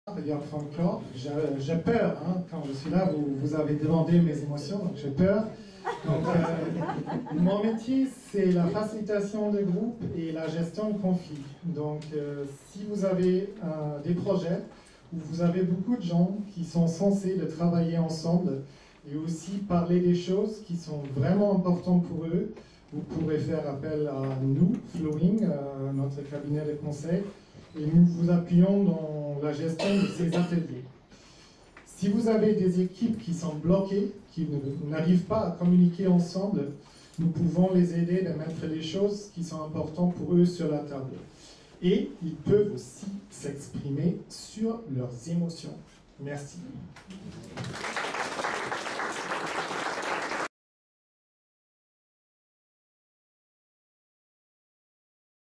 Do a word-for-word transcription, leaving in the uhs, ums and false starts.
Il y a encore, j'ai peur, hein, quand je suis là, vous, vous avez demandé mes émotions, donc j'ai peur. Donc, euh, mon métier, c'est la facilitation de groupe et la gestion de conflits. Donc, euh, si vous avez euh, des projets où vous avez beaucoup de gens qui sont censés de travailler ensemble et aussi parler des choses qui sont vraiment importantes pour eux, vous pourrez faire appel à nous, Flowing, euh, notre cabinet de conseil, et nous vous appuyons dans la gestion de ces ateliers. Si vous avez des équipes qui sont bloquées, qui n'arrivent pas à communiquer ensemble, nous pouvons les aider à mettre les choses qui sont importantes pour eux sur la table. Et ils peuvent aussi s'exprimer sur leurs émotions. Merci.